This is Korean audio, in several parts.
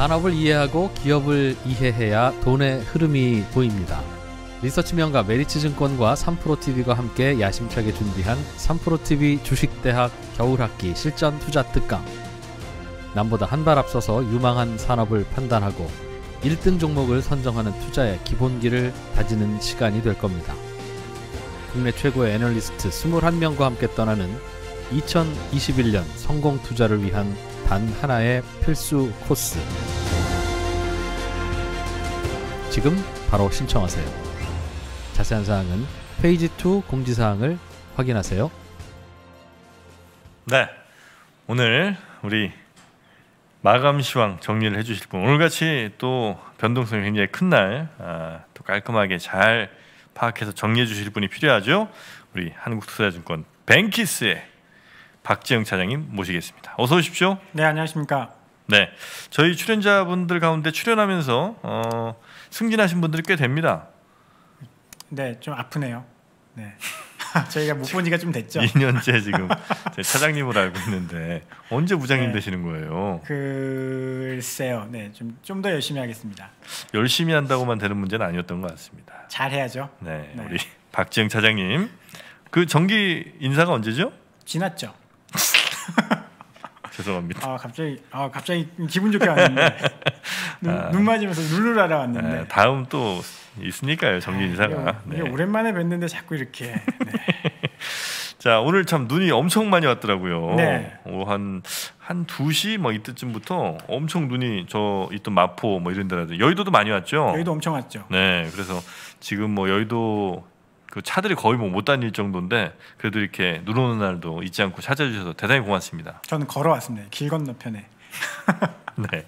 산업을 이해하고 기업을 이해해야 돈의 흐름이 보입니다. 리서치 명가 메리츠증권과 3프로TV가 함께 야심차게 준비한 3프로TV 주식대학 겨울학기 실전 투자 특강. 남보다 한 발 앞서서 유망한 산업을 판단하고 1등 종목을 선정하는 투자의 기본기를 다지는 시간이 될 겁니다. 국내 최고의 애널리스트 21명과 함께 떠나는 2021년 성공 투자를 위한 단 하나의 필수 코스. 지금 바로 신청하세요. 자세한 사항은 페이지 2 공지사항을 확인하세요. 네, 오늘 우리 마감 시황 정리를 해주실 분, 오늘같이 또 변동성이 굉장히 큰 날 또 깔끔하게 잘 파악해서 정리해 주실 분이 필요하죠. 우리 한국투자증권 뱅키스의 박재영 차장님 모시겠습니다. 어서 오십시오. 네, 안녕하십니까. 네, 저희 출연자분들 가운데 출연하면서 승진하신 분들이 꽤 됩니다. 네, 좀 아프네요. 네. 저희가 못 본 지가 좀 됐죠. 2년째 지금 차장님을 알고 있는데 언제 부장님 네. 되시는 거예요? 글쎄요. 네, 좀 더 열심히 하겠습니다. 열심히 한다고만 되는 문제는 아니었던 것 같습니다. 잘해야죠. 네, 네. 우리 박지영 차장님, 그 정기 인사가 언제죠? 지났죠. 죄송합니다. 갑자기 기분 좋게 왔는데 눈 맞으면서 룰루라라 왔는데. 네, 다음 또 있으니까요, 정기 인사가. 이게 오랜만에 뵀는데 자꾸 이렇게. 네. 자, 오늘 참 눈이 엄청 많이 왔더라고요. 네. 한 2시 뭐 이때쯤부터 엄청 눈이 저 있던 마포 뭐 이런 데라도 여의도도 많이 왔죠. 여의도 엄청 왔죠. 네, 그래서 지금 뭐 여의도 그 차들이 거의 뭐 못 다닐 정도인데 그래도 이렇게 눈 오는 날도 잊지 않고 찾아주셔서 대단히 고맙습니다. 저는 걸어왔습니다. 길 건너편에. 네.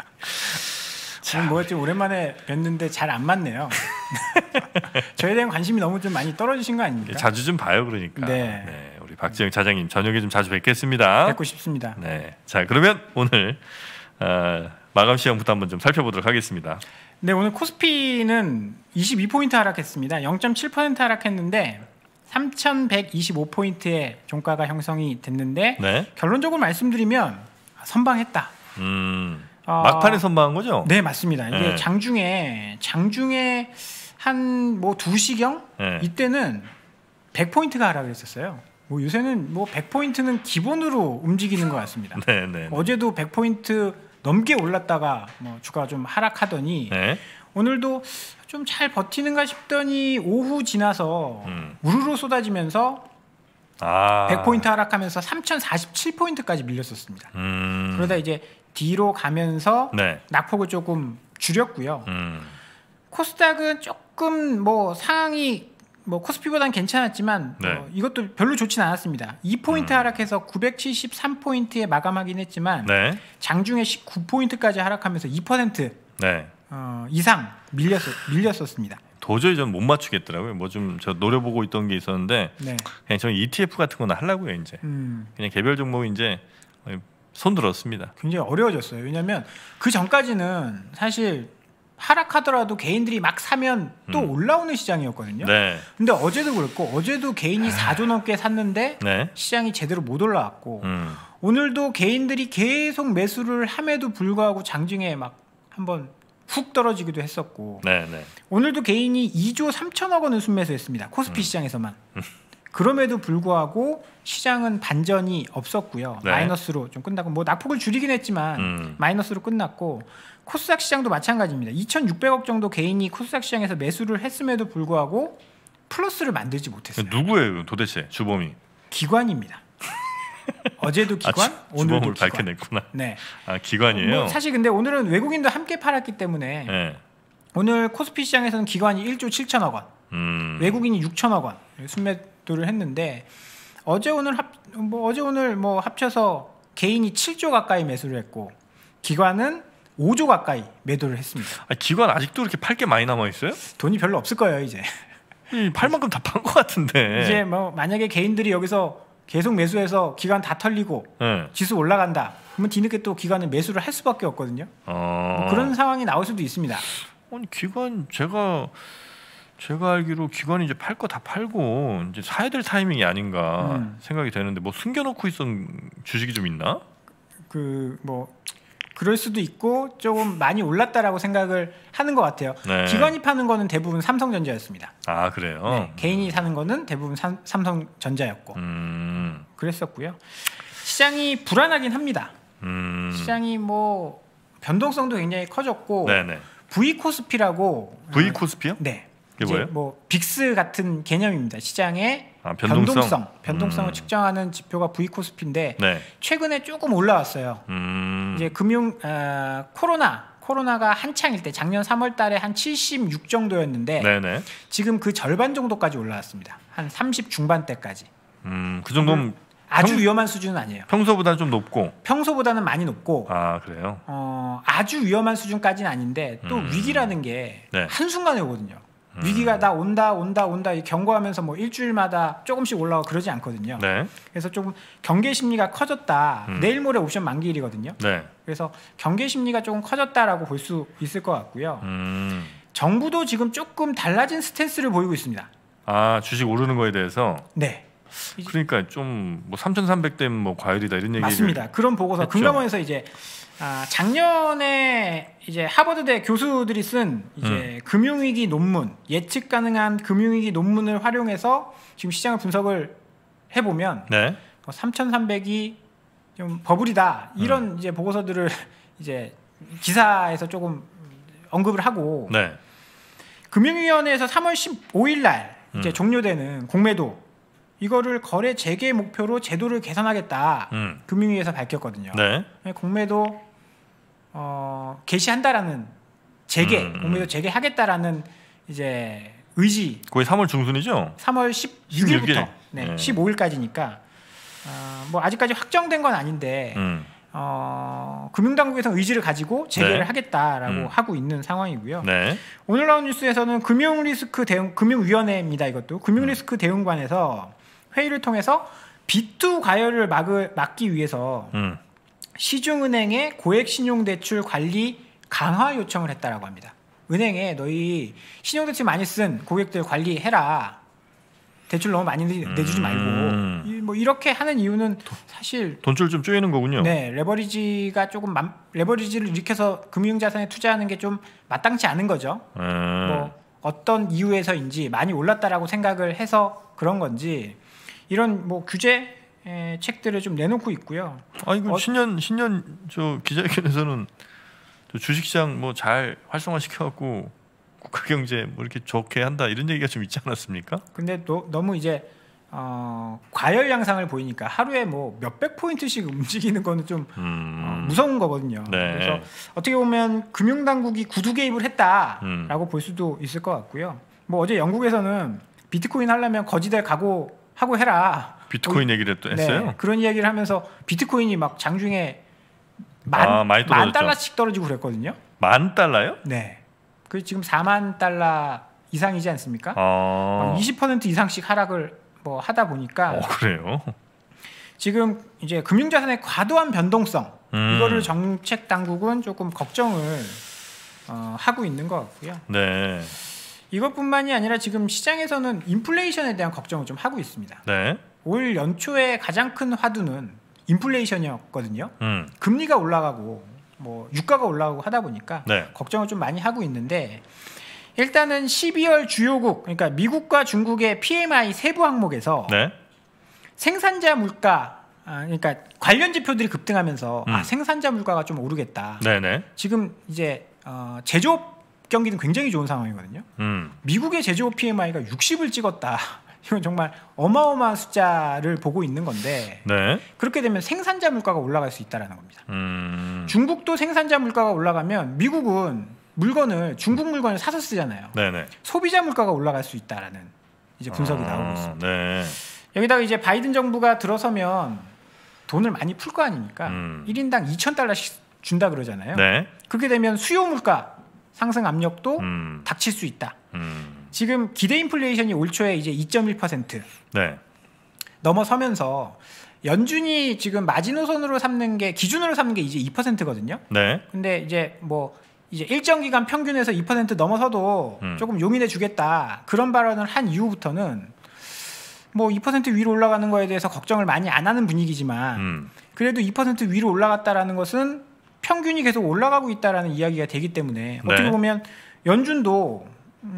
지금 뭐였지, 오랜만에 뵀는데 잘 안 맞네요. 저에 대한 관심이 너무 좀 많이 떨어지신 거 아닙니까? 자주 좀 봐요, 그러니까. 네. 네, 우리 박지영 차장님 저녁에 좀 자주 뵙겠습니다. 뵙고 싶습니다. 네, 자 그러면 오늘 마감 시황부터 한번 좀 살펴보도록 하겠습니다. 네, 오늘 코스피는 22포인트 하락했습니다. 0.7% 하락했는데 3,125포인트의 종가가 형성이 됐는데 네. 결론적으로 말씀드리면 선방했다. 막판에 선방한 거죠? 네, 맞습니다. 이게 네. 장중에 한 뭐 2시경 네. 이때는 100포인트가 하락을 했었어요. 뭐 요새는 뭐 100포인트는 기본으로 움직이는 것 같습니다. 네. 어제도 100포인트 넘게 올랐다가 뭐 주가가 좀 하락하더니 네. 오늘도 좀 잘 버티는가 싶더니 오후 지나서 우르르 쏟아지면서 100포인트 하락하면서 3,047포인트까지 밀렸었습니다. 그러다 이제 뒤로 가면서 네. 낙폭을 조금 줄였고요. 코스닥은 조금 뭐 상황이 뭐 코스피보다는 괜찮았지만 네. 이것도 별로 좋진 않았습니다. 2포인트 하락해서 973포인트에 마감하긴 했지만 네. 장중에 19포인트까지 하락하면서 2% 네. 이상 밀렸었습니다. 도저히 전 못 맞추겠더라고요. 뭐 좀 저 노려보고 있던 게 있었는데 네. 그냥 저는 ETF 같은 거는 하려고요. 이제 그냥 개별 종목 이제 손 들었습니다. 굉장히 어려워졌어요. 왜냐하면 그 전까지는 사실 하락하더라도 개인들이 막 사면 또 올라오는 시장이었거든요. 네. 근데 어제도 그렇고 어제도 개인이 4조 넘게 샀는데 네. 시장이 제대로 못 올라왔고 오늘도 개인들이 계속 매수를 함에도 불구하고 장중에 막 한번 훅 떨어지기도 했었고 네. 오늘도 개인이 2조 3천억 원을 순매수했습니다. 코스피 시장에서만. 그럼에도 불구하고 시장은 반전이 없었고요. 네. 마이너스로 좀 끝나고 뭐 낙폭을 줄이긴 했지만 마이너스로 끝났고 코스닥 시장도 마찬가지입니다. 2,600억 정도 개인이 코스닥 시장에서 매수를 했음에도 불구하고 플러스를 만들지 못했어요. 누구예요 도대체 주범이? 기관입니다. 어제도 기관, 오늘도 주범을 기관. 밝혀냈구나. 네. 기관이에요. 뭐 사실 근데 오늘은 외국인도 함께 팔았기 때문에 네. 오늘 코스피 시장에서는 기관이 1조 7천억 원, 외국인이 6천억 원 순매도를 했는데 어제 오늘 합쳐서 개인이 7조 가까이 매수를 했고 기관은 5조 가까이 매도를 했습니다. 기관 아직도 이렇게 팔 게 많이 남아 있어요? 돈이 별로 없을 거예요 이제. 팔 만큼 다 판 것 같은데. 이제 뭐 만약에 개인들이 여기서 계속 매수해서 기관 다 털리고 네. 지수 올라간다. 그러면 뒤늦게 또 기관은 매수를 할 수밖에 없거든요. 뭐 그런 상황이 나올 수도 있습니다. 아니 기관 제가 알기로 기관이 이제 팔 거 다 팔고 이제 사야 될 타이밍이 아닌가 생각이 되는데 뭐 숨겨놓고 있던 주식이 좀 있나? 그 뭐 그럴 수도 있고 조금 많이 올랐다라고 생각을 하는 것 같아요. 네. 기관이 파는 거는 대부분 삼성전자였습니다. 아 그래요? 네, 개인이 사는 거는 대부분 삼성전자였고 그랬었고요. 시장이 불안하긴 합니다. 시장이 뭐 변동성도 굉장히 커졌고 네네. V코스피라고 V 코스피요? 네. 이게 뭐예요? 뭐 빅스 같은 개념입니다. 시장의 변동성을 측정하는 지표가 V코스피인데 네. 최근에 조금 올라왔어요. 이제 코로나가 한창일 때 작년 3월달에 한 76 정도였는데 네네. 지금 그 절반 정도까지 올라왔습니다. 한 30 중반대까지. 그 정도면 아주 위험한 수준은 아니에요. 평소보다는 좀 높고. 평소보다는 많이 높고. 아 그래요? 아주 위험한 수준까지는 아닌데 또 위기라는 게 네. 한순간에 오거든요. 위기가 나 온다 경고하면서 뭐 일주일마다 조금씩 올라오고 그러지 않거든요. 네. 그래서 조금 경계 심리가 커졌다. 내일 모레 옵션 만기일이거든요. 네. 그래서 경계 심리가 조금 커졌다라고 볼 수 있을 것 같고요. 정부도 지금 조금 달라진 스탠스를 보이고 있습니다. 아 주식 오르는 거에 대해서. 네. 그러니까 좀 뭐 3,300대면 뭐 과열이다 이런 얘기. 맞습니다. 그런 보고서 금감원에서 이제 작년에 이제 하버드대 교수들이 쓴 이제 금융위기 논문, 예측 가능한 금융위기 논문을 활용해서 지금 시장을 분석을 해보면 네. 3,300이 좀 버블이다 이런 이제 보고서들을 이제 기사에서 조금 언급을 하고 네. 금융위원회에서 3월 15일 날 이제 종료되는 공매도 이거를 거래 재개 목표로 제도를 개선하겠다 금융위에서 밝혔거든요. 네. 공매도 개시한다라는 공매도 재개하겠다라는 이제 의지. 거의 3월 중순이죠? 3월 16일부터 16일. 네, 15일까지니까 뭐 아직까지 확정된 건 아닌데 금융당국에서 의지를 가지고 재개를 네. 하겠다라고 하고 있는 상황이고요. 네. 오늘 나온 뉴스에서는 금융위원회입니다. 이것도 금융리스크 대응관에서 회의를 통해서 B2 과열을 막기 위해서 시중은행의 고액 신용대출 관리 강화 요청을 했다라고 합니다. 은행에 너희 신용대출 많이 쓴 고객들 관리해라. 대출 너무 많이 내주지 말고 뭐 이렇게 하는 이유는 사실 돈줄 좀 쪼이는 거군요. 네, 레버리지가 조금 레버리지를 일으켜서 금융자산에 투자하는 게 좀 마땅치 않은 거죠. 뭐 어떤 이유에서인지 많이 올랐다라고 생각을 해서 그런 건지 이런 뭐 규제 책들을 좀 내놓고 있고요. 이거 신년 저 기자회견에서는 저 주식시장 뭐 잘 활성화 시켜갖고 국가 경제 뭐 이렇게 좋게 한다 이런 얘기가 좀 있지 않았습니까? 근데 너무 이제 과열 양상을 보이니까 하루에 뭐 몇백 포인트씩 움직이는 거는 좀 무서운 거거든요. 네. 그래서 어떻게 보면 금융당국이 구두 개입을 했다라고 볼 수도 있을 것 같고요. 뭐 어제 영국에서는 비트코인 하려면 거지대 각오하고 해라. 비트코인 얘기를 또 했어요? 네, 그런 이야기를 하면서 비트코인이 막 장중에 많이 만 달러씩 떨어지고 그랬거든요. $10,000요? 네. 그 지금 4만 달러 이상이지 않습니까? 20% 이상씩 하락을 뭐 하다 보니까 그래요? 지금 이제 금융자산의 과도한 변동성 이거를 정책 당국은 조금 걱정을 하고 있는 것 같고요. 네. 이것뿐만이 아니라 지금 시장에서는 인플레이션에 대한 걱정을 좀 하고 있습니다. 네. 올 연초에 가장 큰 화두는 인플레이션이었거든요. 금리가 올라가고 뭐 유가가 올라가고 하다 보니까 네. 걱정을 좀 많이 하고 있는데 일단은 12월 주요국 그러니까 미국과 중국의 PMI 세부 항목에서 네. 생산자 물가 그러니까 관련 지표들이 급등하면서 생산자 물가가 좀 오르겠다. 네네. 지금 이제 제조업 경기는 굉장히 좋은 상황이거든요. 미국의 제조업 PMI가 60을 찍었다. 이건 정말 어마어마한 숫자를 보고 있는 건데 네. 그렇게 되면 생산자 물가가 올라갈 수 있다는 겁니다. 중국도 생산자 물가가 올라가면 미국은 중국 물건을 사서 쓰잖아요. 네네. 소비자 물가가 올라갈 수 있다라는 이제 분석이 나오고 있습니다. 네. 여기다가 이제 바이든 정부가 들어서면 돈을 많이 풀 거 아닙니까? 1인당 2,000달러씩 준다 그러잖아요. 네. 그렇게 되면 수요 물가 상승 압력도 닥칠 수 있다. 지금 기대 인플레이션이 올 초에 이제 2.1% 네. 넘어서면서 연준이 지금 마지노선으로 삼는 게 기준으로 삼는 게 이제 2%거든요. 네. 근데 이제 이제 일정 기간 평균에서 2% 넘어서도 조금 용인해 주겠다. 그런 발언을 한 이후부터는 뭐 2% 위로 올라가는 거에 대해서 걱정을 많이 안 하는 분위기지만 그래도 2% 위로 올라갔다라는 것은 평균이 계속 올라가고 있다라는 이야기가 되기 때문에 네. 어떻게 보면 연준도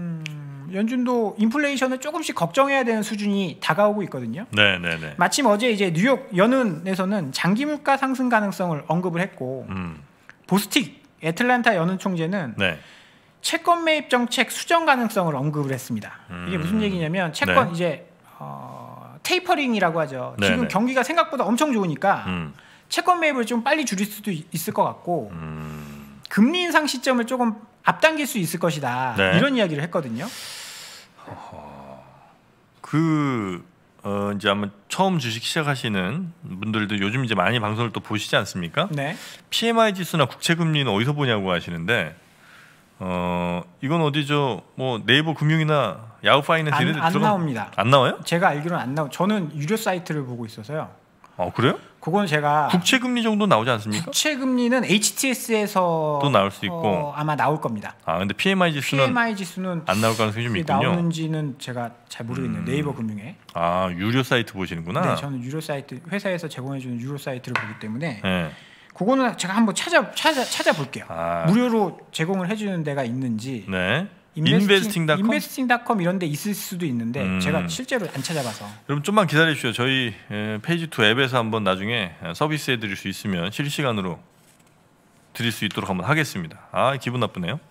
인플레이션을 조금씩 걱정해야 되는 수준이 다가오고 있거든요. 네네네. 마침 어제 이제 뉴욕 연은에서는 장기 물가 상승 가능성을 언급을 했고 보스틱 애틀랜타 연은 총재는 네. 채권 매입 정책 수정 가능성을 언급을 했습니다. 이게 무슨 얘기냐면 채권 네. 이제 테이퍼링이라고 하죠. 네네. 지금 경기가 생각보다 엄청 좋으니까 채권 매입을 좀 빨리 줄일 수도 있을 것 같고 금리 인상 시점을 조금 앞당길 수 있을 것이다. 네. 이런 이야기를 했거든요. 이제 아마 처음 주식 시작하시는 분들도 요즘 이제 많이 방송을 또 보시지 않습니까? 네. PMI 지수나 국채 금리는 어디서 보냐고 하시는데 이건 어디죠? 뭐 네이버 금융이나 야후 파이낸스 이런 데 안 나옵니다. 안 나와요? 제가 알기로는 안 나오. 저는 유료 사이트를 보고 있어서요. 그래요? 그건 제가 국채 금리 정도 나오지 않습니까? 국채 금리는 HTS에서 또 나올 수 있고 아마 나올 겁니다. 근데 PMI 지수는 PMI 지수는 안 나올 가능성이 좀 있군요. 나오는지는 제가 잘 모르겠네요. 네이버 금융에. 유료 사이트 보시는구나. 네, 저는 유료 사이트 회사에서 제공해주는 유료 사이트를 보기 때문에 네. 그거는 제가 한번 찾아볼게요. 무료로 제공을 해주는 데가 있는지. 네. 인베스팅닷컴? 인베스팅닷컴 이런 데 있을 수도 있는데 제가 실제로 안 찾아봐서. 여러분 좀만 기다려 주십시오. 저희 페이지2 앱에서 한번 나중에 서비스해 드릴 수 있으면 실시간으로 드릴 수 있도록 한번 하겠습니다. 기분 나쁘네요.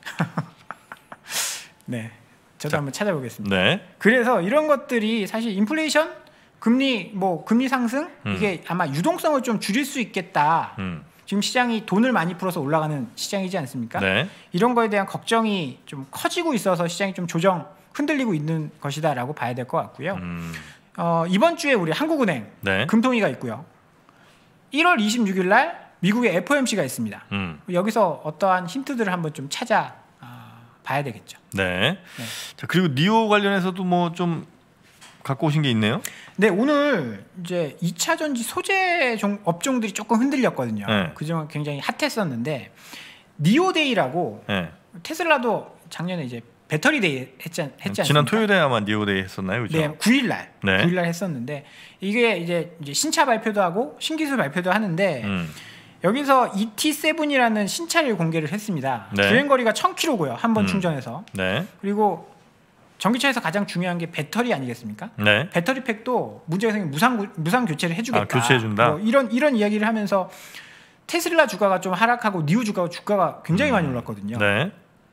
네. 저도 한번 찾아보겠습니다. 네. 그래서 이런 것들이 사실 인플레이션, 금리 상승 이게 아마 유동성을 좀 줄일 수 있겠다. 지금 시장이 돈을 많이 풀어서 올라가는 시장이지 않습니까? 네. 이런 거에 대한 걱정이 좀 커지고 있어서 시장이 좀 흔들리고 있는 것이다라고 봐야 될 것 같고요. 이번 주에 우리 한국은행 네. 금통위가 있고요. 1월 26일 날 미국의 FOMC가 있습니다. 여기서 어떠한 힌트들을 한번 좀 찾아 봐야 되겠죠. 네. 네. 자, 그리고 니오 관련해서도 뭐 좀 갖고 오신 게 있네요. 네, 오늘 이제 2차 전지 소재 업종들이 조금 흔들렸거든요. 네. 그중에 굉장히 핫했었는데 니오데이라고 네. 테슬라도 작년에 이제 배터리 데이 했지 않습니까? 지난 토요일에 아마 니오데이 했었나요, 그죠? 네, 9일날 네. 9일날 했었는데 이게 이제 신차 발표도 하고 신기술 발표도 하는데 여기서 ET7이라는 신차를 공개를 했습니다. 네. 주행거리가 1000km고요. 한 번 충전해서. 네. 그리고 전기차에서 가장 중요한 게 배터리 아니겠습니까? 네. 배터리 팩도 문제가 생기면 무상 교체를 해주겠다. 교체해준다. 뭐 이런 이야기를 하면서 테슬라 주가가 좀 하락하고 니오 주가가 굉장히 많이 올랐거든요. 네.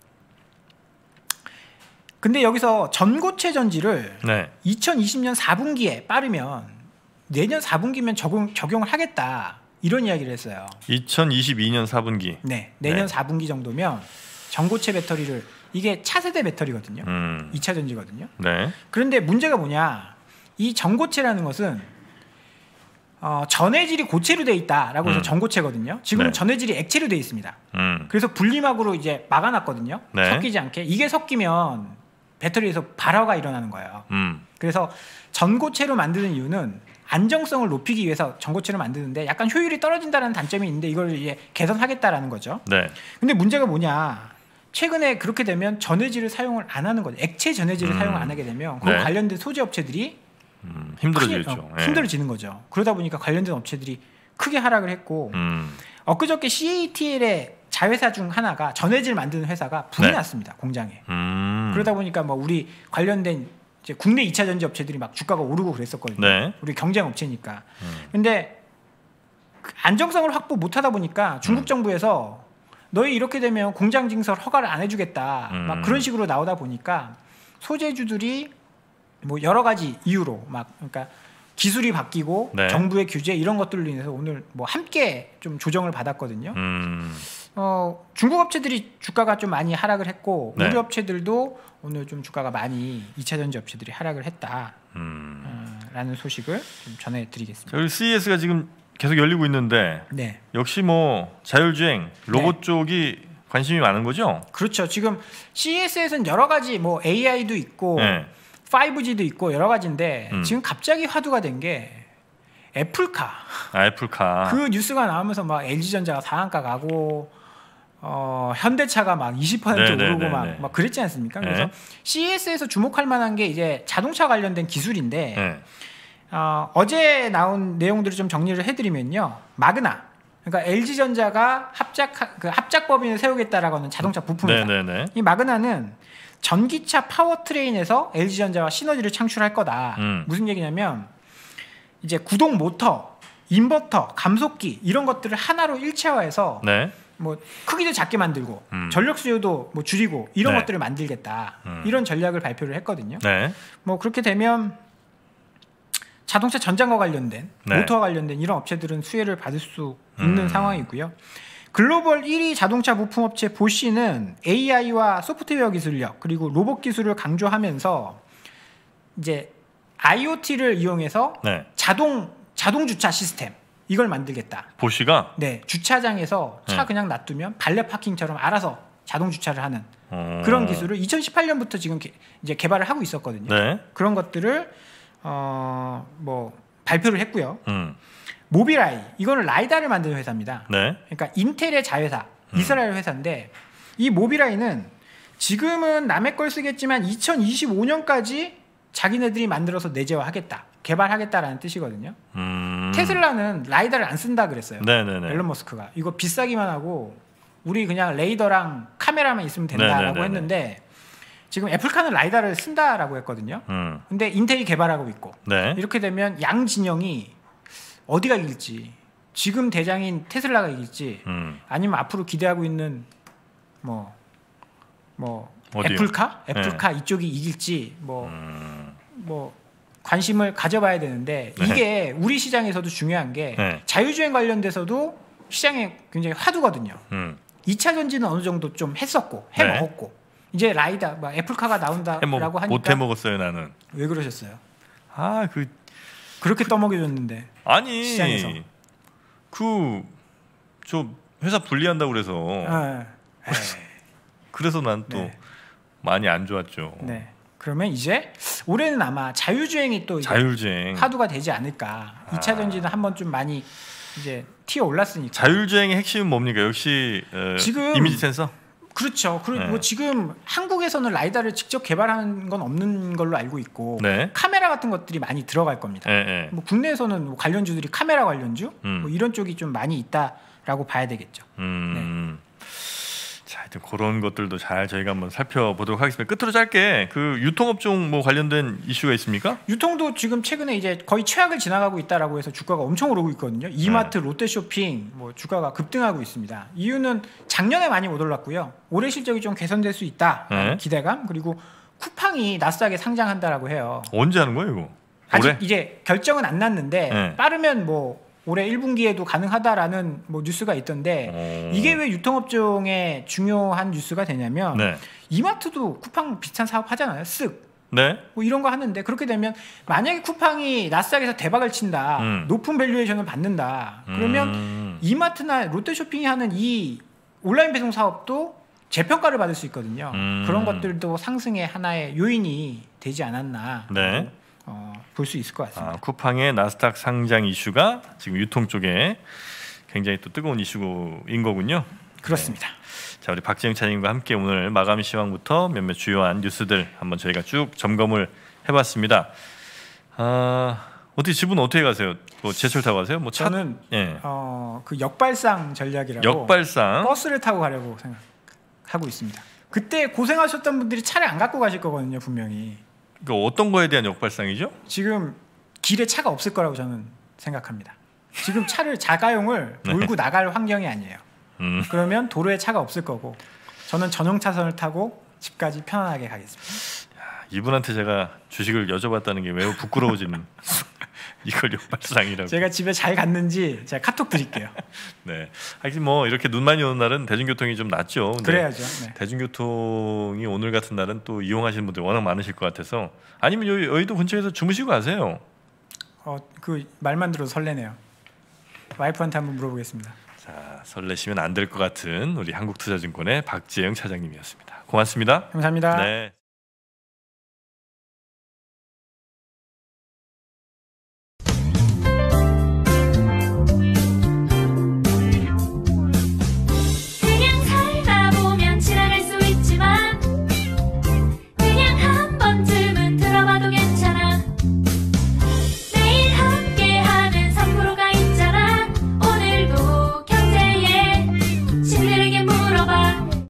근데 여기서 전고체 전지를 네. 2020년 4분기에 빠르면 내년 4분기면 적용을 하겠다. 이런 이야기를 했어요. 2022년 4분기. 네, 내년 네. 4분기 정도면 전고체 배터리를 이게 차세대 배터리거든요. 2차 전지거든요. 네. 그런데 문제가 뭐냐? 이 전고체라는 것은 전해질이 고체로 돼 있다라고 해서 전고체거든요. 지금은 네. 전해질이 액체로 돼 있습니다. 그래서 분리막으로 이제 막아놨거든요. 네. 섞이지 않게. 이게 섞이면 배터리에서 발화가 일어나는 거예요. 그래서 전고체로 만드는 이유는 안정성을 높이기 위해서 전고체를 만드는데 약간 효율이 떨어진다는 단점이 있는데 이걸 이제 개선하겠다라는 거죠. 네. 근데 문제가 뭐냐? 최근에 그렇게 되면 전해질을 사용을 안 하는 거죠. 액체 전해질을 사용 안 하게 되면 그 네. 관련된 소재 업체들이 힘들어지겠죠. 힘들어지는 거죠. 그러다 보니까 관련된 업체들이 크게 하락을 했고 엊그저께 CATL의 자회사 중 하나가 전해질 만드는 회사가 불이 네. 났습니다. 공장에. 그러다 보니까 뭐 우리 관련된 이제 국내 2차 전지 업체들이 막 주가가 오르고 그랬었거든요. 네. 우리 경쟁 업체니까. 근데 안정성을 확보 못하다 보니까 중국 정부에서 너희 이렇게 되면 공장 증설 허가를 안 해주겠다. 막 그런 식으로 나오다 보니까 소재주들이 뭐 여러 가지 이유로 막 그러니까 기술이 바뀌고 네. 정부의 규제 이런 것들로 인해서 오늘 뭐 함께 좀 조정을 받았거든요. 중국 업체들이 주가가 좀 많이 하락을 했고 네. 우리 업체들도 오늘 좀 주가가 많이 2차 전지 업체들이 하락을 했다. 라는 소식을 좀 전해드리겠습니다. 저희 CES가 지금 계속 열리고 있는데 네. 역시 뭐 자율주행 로봇 네. 쪽이 관심이 많은 거죠? 그렇죠. 지금 CES에서는 여러 가지 뭐 AI도 있고 네. 5G도 있고 여러 가지인데 지금 갑자기 화두가 된 게 애플카. 애플카. 그 뉴스가 나오면서 막 LG전자가 상한가 가고 현대차가 막 20% 네네네네. 오르고 막 그랬지 않습니까? 네. 그래서 CES에서 주목할 만한 게 이제 자동차 관련된 기술인데 네. 어제 나온 내용들을 좀 정리를 해드리면요. 마그나 그러니까 LG전자가 합작 법인을 세우겠다라고 하는 자동차 부품 회사. 네네네. 이 마그나는 전기차 파워트레인에서 LG전자와 시너지를 창출할 거다. 무슨 얘기냐면 이제 구동 모터, 인버터, 감속기 이런 것들을 하나로 일체화해서 네. 뭐 크기도 작게 만들고 전력 수요도 뭐 줄이고 이런 네. 것들을 만들겠다. 이런 전략을 발표를 했거든요. 네. 뭐 그렇게 되면 자동차 전장과 관련된 네. 모터와 관련된 이런 업체들은 수혜를 받을 수 있는 상황이고요. 글로벌 1위 자동차 부품 업체 보쉬는 AI와 소프트웨어 기술력 그리고 로봇 기술을 강조하면서 이제 IoT를 이용해서 네. 자동 주차 시스템 이걸 만들겠다. 보쉬가 네, 주차장에서 차 네. 그냥 놔두면 발레 파킹처럼 알아서 자동 주차를 하는 그런 기술을 2018년부터 지금 이제 개발을 하고 있었거든요. 네. 그런 것들을 뭐 발표를 했고요. 음. 모비라이 이거는 라이다를 만드는 회사입니다. 네. 그러니까 인텔의 자회사 이스라엘 회사인데 이 모비라이는 지금은 남의 걸 쓰겠지만 2025년까지 자기네들이 만들어서 내재화하겠다, 개발하겠다라는 뜻이거든요. 테슬라는 라이다를 안 쓴다 그랬어요. 네네네. 앨런 머스크가 이거 비싸기만 하고 우리 그냥 레이더랑 카메라만 있으면 된다라고 네네네네. 했는데 지금 애플카는 라이다를 쓴다라고 했거든요. 근데 인텔이 개발하고 있고 네. 이렇게 되면 양 진영이 어디가 이길지 지금 대장인 테슬라가 이길지 아니면 앞으로 기대하고 있는 뭐 어디요? 애플카 이쪽이 이길지 뭐 관심을 가져봐야 되는데 네. 이게 우리 시장에서도 중요한 게 네. 자율주행 관련돼서도 시장에 굉장히 화두거든요. 2차 전지는 어느 정도 좀 했었고 네. 해먹었고 이제 라이다 애플카가 나온다라고 하니까 못 해먹었어요 나는. 왜 그러셨어요? 그렇게 떠먹여줬는데 아니 시장에서. 저 회사 분리한다고 그래서 그래서 난 또 네. 많이 안 좋았죠. 네. 그러면 이제 올해는 아마 자율주행이 또 이제 자율주행. 화두가 되지 않을까. 2차 전지는 한번 좀 많이 이제 튀어 올랐으니까. 자율주행의 핵심은 뭡니까? 역시 지금 이미지 센서. 그렇죠. 그리고 네. 뭐 지금 한국에서는 라이다를 직접 개발하는 건 없는 걸로 알고 있고 네. 카메라 같은 것들이 많이 들어갈 겁니다. 네. 뭐 국내에서는 뭐 관련주들이 카메라 관련주 뭐 이런 쪽이 좀 많이 있다라고 봐야 되겠죠. 자, 하여튼 그런 것들도 잘 저희가 한번 살펴보도록 하겠습니다. 끝으로 짧게 그 유통업종 뭐 관련된 이슈가 있습니까? 유통도 지금 최근에 이제 거의 최악을 지나가고 있다라고 해서 주가가 엄청 오르고 있거든요. 이마트, 롯데쇼핑 뭐 주가가 급등하고 있습니다. 이유는 작년에 많이 못 올랐고요. 올해 실적이 좀 개선될 수 있다 기대감 그리고 쿠팡이 나스닥에 상장한다라고 해요. 언제 하는 거예요, 이거? 아직 올해? 이제 결정은 안 났는데 빠르면 뭐 올해 1분기에도 가능하다라는 뭐 뉴스가 있던데 이게 왜 유통업종에 중요한 뉴스가 되냐면 이마트도 쿠팡 비슷한 사업 하잖아요. 쓱. 네. 뭐 이런 거 하는데 그렇게 되면 만약에 쿠팡이 나스닥에서 대박을 친다. 높은 밸류에이션을 받는다. 그러면 이마트나 롯데쇼핑이 하는 이 온라인 배송 사업도 재평가를 받을 수 있거든요. 그런 것들도 상승의 하나의 요인이 되지 않았나. 네. 볼 수 있을 것 같습니다. 쿠팡의 나스닥 상장 이슈가 지금 유통 쪽에 굉장히 또 뜨거운 이슈인 거군요. 그렇습니다. 네. 자, 우리 박지영 차장님과 함께 오늘 마감 시황부터 몇몇 주요한 뉴스들 한번 저희가 쭉 점검을 해봤습니다. 어떻게 집은 어떻게 가세요? 뭐 지하철 타고 가세요? 뭐 차? 저는 그 역발상 전략이라고 역발상 버스를 타고 가려고 생각하고 있습니다. 그때 고생하셨던 분들이 차를 안 갖고 가실 거거든요, 분명히. 그러니까 어떤 거에 대한 역발상이죠? 지금 길에 차가 없을 거라고 저는 생각합니다. 지금 차를 자가용을 몰고 나갈 환경이 아니에요. 그러면 도로에 차가 없을 거고 저는 전용 차선을 타고 집까지 편안하게 가겠습니다. 이분한테 제가 주식을 여쭤봤다는 게 매우 부끄러워지는 이걸 역발상이라고. 제가 집에 잘 갔는지 제가 카톡 드릴게요. 네. 하여튼 뭐 이렇게 눈 많이 오는 날은 대중교통이 좀 낫죠. 근데 그래야죠. 네. 대중교통이 오늘 같은 날은 또 이용하시는 분들이 워낙 많으실 것 같아서 아니면 여의도 근처에서 주무시고 가세요. 그 말만 들어도 설레네요. 와이프한테 한번 물어보겠습니다. 자, 설레시면 안 될 것 같은 우리 한국투자증권의 박지영 차장님이었습니다. 고맙습니다. 감사합니다. 네.